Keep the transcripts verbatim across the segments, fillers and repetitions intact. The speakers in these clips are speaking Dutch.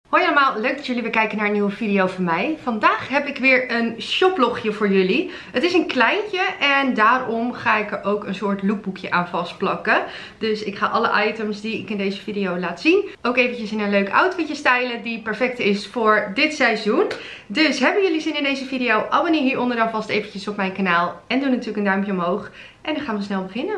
Hoi allemaal, leuk dat jullie weer kijken naar een nieuwe video van mij. Vandaag heb ik weer een shoplogje voor jullie. Het is een kleintje en daarom ga ik er ook een soort lookboekje aan vastplakken. Dus ik ga alle items die ik in deze video laat zien ook eventjes in een leuk outfitje stylen die perfect is voor dit seizoen. Dus hebben jullie zin in deze video? Abonneer hieronder dan vast eventjes op mijn kanaal en doe natuurlijk een duimpje omhoog. En dan gaan we snel beginnen.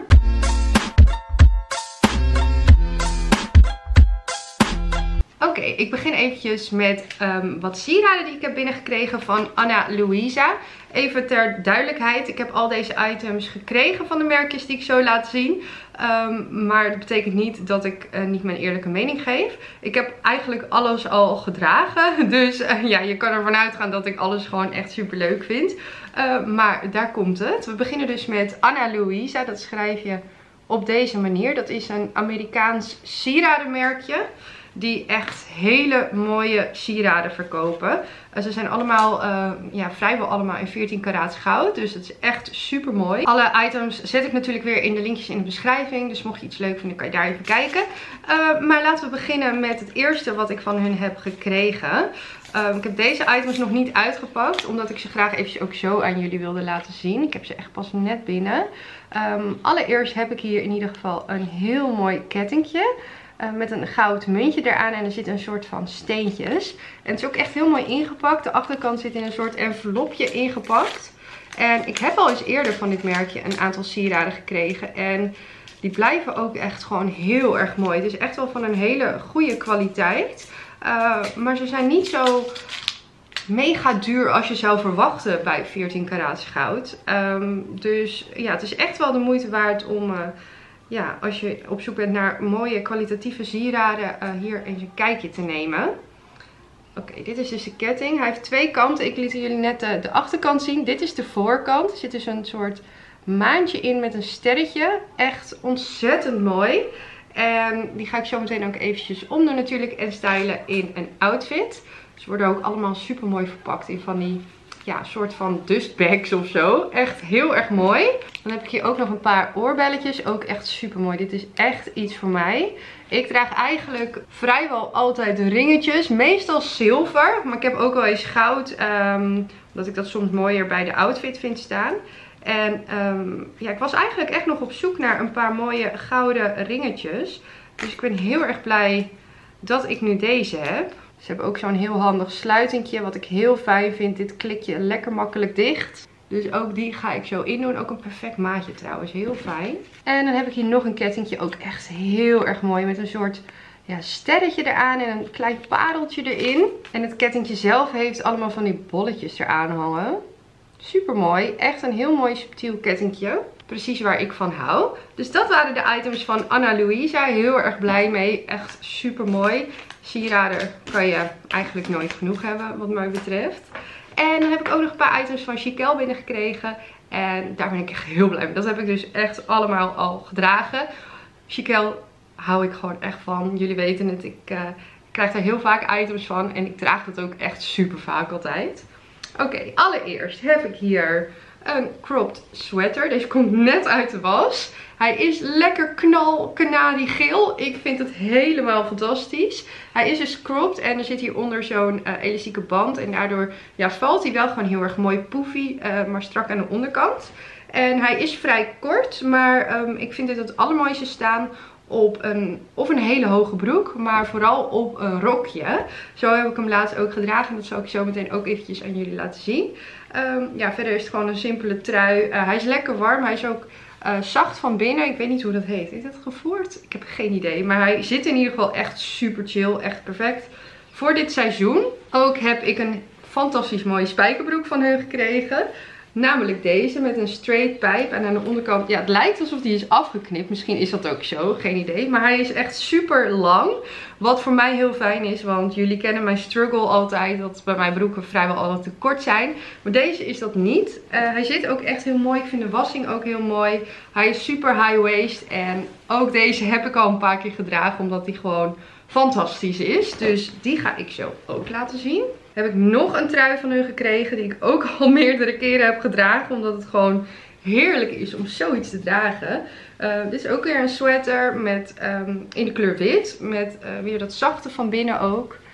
Oké, okay, ik begin eventjes met um, wat sieraden die ik heb binnengekregen van Ana Luisa. Even ter duidelijkheid, ik heb al deze items gekregen van de merkjes die ik zo laat zien. Um, maar dat betekent niet dat ik uh, niet mijn eerlijke mening geef. Ik heb eigenlijk alles al gedragen. Dus uh, ja, je kan ervan uitgaan dat ik alles gewoon echt super leuk vind. Uh, maar daar komt het. We beginnen dus met Ana Luisa. Dat schrijf je op deze manier. Dat is een Amerikaans sieradenmerkje. Die echt hele mooie sieraden verkopen. Uh, ze zijn allemaal, uh, ja, vrijwel allemaal in veertien karaats goud. Dus dat is echt super mooi. Alle items zet ik natuurlijk weer in de linkjes in de beschrijving. Dus mocht je iets leuk vinden, kan je daar even kijken. Uh, maar laten we beginnen met het eerste wat ik van hun heb gekregen. Uh, ik heb deze items nog niet uitgepakt. Omdat ik ze graag eventjes ook zo aan jullie wilde laten zien. Ik heb ze echt pas net binnen. Um, allereerst heb ik hier in ieder geval een heel mooi kettingje. Uh, met een goud muntje eraan en er zitten een soort van steentjes. En het is ook echt heel mooi ingepakt. De achterkant zit in een soort envelopje ingepakt. En ik heb al eens eerder van dit merkje een aantal sieraden gekregen. En die blijven ook echt gewoon heel erg mooi. Het is echt wel van een hele goede kwaliteit. Uh, maar ze zijn niet zo mega duur als je zou verwachten bij veertien karaats goud. Um, dus ja, het is echt wel de moeite waard om... Uh, Ja, als je op zoek bent naar mooie kwalitatieve sieraden, uh, hier eens een kijkje te nemen. Oké, okay, dit is dus de ketting. Hij heeft twee kanten. Ik liet jullie net de, de achterkant zien. Dit is de voorkant. Er zit dus een soort maantje in met een sterretje. Echt ontzettend mooi. En die ga ik zo meteen ook eventjes omdoen natuurlijk en stylen in een outfit. Ze worden ook allemaal super mooi verpakt in van die... ja, soort van dustbags of zo. Echt heel erg mooi. Dan heb ik hier ook nog een paar oorbelletjes. Ook echt super mooi. Dit is echt iets voor mij. Ik draag eigenlijk vrijwel altijd ringetjes. Meestal zilver. Maar ik heb ook wel eens goud. Um, omdat ik dat soms mooier bij de outfit vind staan. En um, ja, ik was eigenlijk echt nog op zoek naar een paar mooie gouden ringetjes. Dus ik ben heel erg blij dat ik nu deze heb. Ze hebben ook zo'n heel handig sluitingje, wat ik heel fijn vind. Dit klik je lekker makkelijk dicht. Dus ook die ga ik zo in doen. Ook een perfect maatje trouwens, heel fijn. En dan heb ik hier nog een kettingje, ook echt heel erg mooi. Met een soort ja, sterretje eraan en een klein pareltje erin. En het kettingje zelf heeft allemaal van die bolletjes eraan hangen. Super mooi, echt een heel mooi subtiel kettingje. Precies waar ik van hou. Dus dat waren de items van Ana Luisa. Heel erg blij mee, echt super mooi. Sieraden kan je eigenlijk nooit genoeg hebben wat mij betreft. En dan heb ik ook nog een paar items van Chiquelle binnengekregen. En daar ben ik echt heel blij mee. Dat heb ik dus echt allemaal al gedragen. Chiquelle hou ik gewoon echt van. Jullie weten het, ik uh, krijg daar heel vaak items van. En ik draag dat ook echt super vaak altijd. Oké, okay, allereerst heb ik hier een cropped sweater. Deze komt net uit de was. Hij is lekker knal kanariegeel. Ik vind het helemaal fantastisch. Hij is dus cropped en er zit hieronder zo'n uh, elastieke band. En daardoor ja, valt hij wel gewoon heel erg mooi poefy, uh, maar strak aan de onderkant. En hij is vrij kort, maar um, ik vind dit het allermooiste staan op een, of een hele hoge broek, maar vooral op een rokje. Zo heb ik hem laatst ook gedragen. Dat zal ik zo meteen ook eventjes aan jullie laten zien. Um, ja, verder is het gewoon een simpele trui. Uh, hij is lekker warm. Hij is ook uh, zacht van binnen. Ik weet niet hoe dat heet. Heet dat gevoerd? Ik heb geen idee. Maar hij zit in ieder geval echt super chill. Echt perfect voor dit seizoen. Ook heb ik een fantastisch mooie spijkerbroek van hun gekregen. Namelijk deze met een straight pijp. En aan de onderkant, ja, het lijkt alsof die is afgeknipt. Misschien is dat ook zo, geen idee. Maar hij is echt super lang. Wat voor mij heel fijn is, want jullie kennen mijn struggle altijd. Dat bij mijn broeken vrijwel altijd te kort zijn. Maar deze is dat niet. Uh, hij zit ook echt heel mooi. Ik vind de wassing ook heel mooi. Hij is super high waist. En ook deze heb ik al een paar keer gedragen, omdat die gewoon fantastisch is. Dus die ga ik zo ook laten zien. Heb ik nog een trui van hun gekregen die ik ook al meerdere keren heb gedragen. Omdat het gewoon heerlijk is om zoiets te dragen. Uh, dit is ook weer een sweater met, um, in de kleur wit. Met uh, weer dat zachte van binnen ook.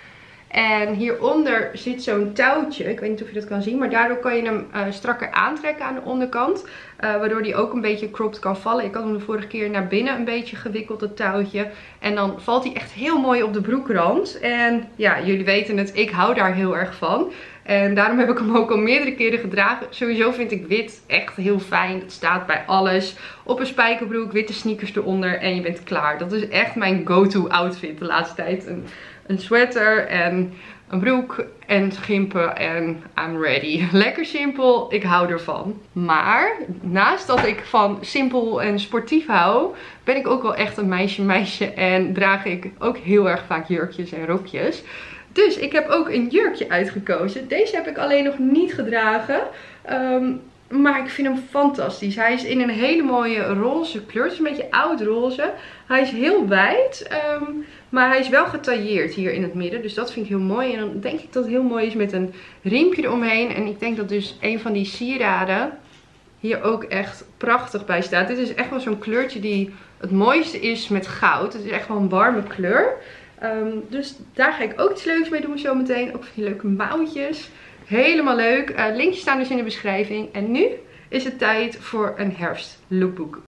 En hieronder zit zo'n touwtje. Ik weet niet of je dat kan zien. Maar daardoor kan je hem uh, strakker aantrekken aan de onderkant. Uh, waardoor die ook een beetje cropped kan vallen. Ik had hem de vorige keer naar binnen een beetje gewikkeld, het touwtje. En dan valt hij echt heel mooi op de broekrand. En ja, jullie weten het. Ik hou daar heel erg van. En daarom heb ik hem ook al meerdere keren gedragen. Sowieso vind ik wit echt heel fijn. Het staat bij alles. Op een spijkerbroek, witte sneakers eronder en je bent klaar. Dat is echt mijn go-to outfit de laatste tijd. Een, een sweater en een broek en gimpen en I'm ready. Lekker simpel, ik hou ervan. Maar naast dat ik van simpel en sportief hou, ben ik ook wel echt een meisje meisje. En draag ik ook heel erg vaak jurkjes en rokjes. Dus ik heb ook een jurkje uitgekozen. Deze heb ik alleen nog niet gedragen. Um, maar ik vind hem fantastisch. Hij is in een hele mooie roze kleur. Het is een beetje oud roze. Hij is heel wijd. Um, maar hij is wel getailleerd hier in het midden. Dus dat vind ik heel mooi. En dan denk ik dat het heel mooi is met een riempje eromheen. En ik denk dat dus een van die sieraden hier ook echt prachtig bij staat. Dit is echt wel zo'n kleurtje die het mooiste is met goud. Het is echt wel een warme kleur. Um, dus daar ga ik ook iets leuks mee doen zometeen. Ook van die leuke mouwtjes. Helemaal leuk. Uh, linkjes staan dus in de beschrijving. En nu is het tijd voor een herfst lookbook.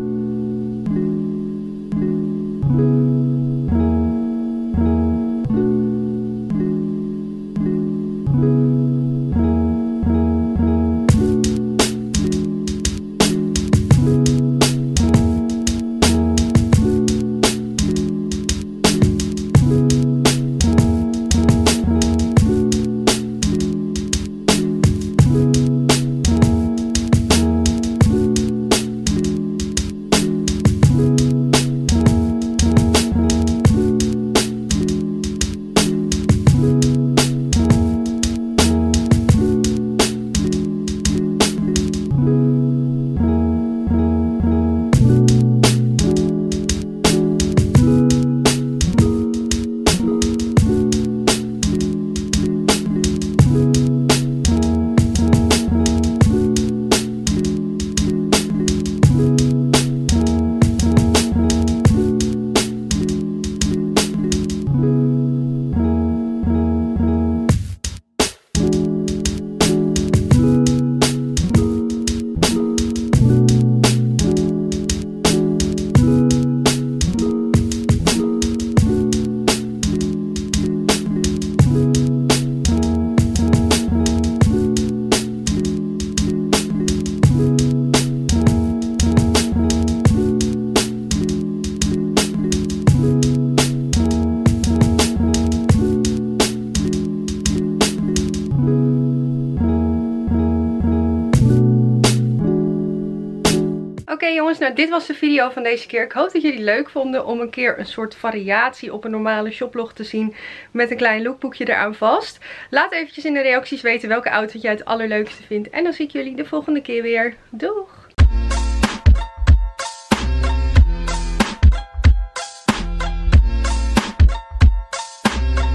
Oké okay, jongens, nou dit was de video van deze keer. Ik hoop dat jullie het leuk vonden om een keer een soort variatie op een normale shoplog te zien. Met een klein lookboekje eraan vast. Laat eventjes in de reacties weten welke outfit jij het allerleukste vindt. En dan zie ik jullie de volgende keer weer. Doeg!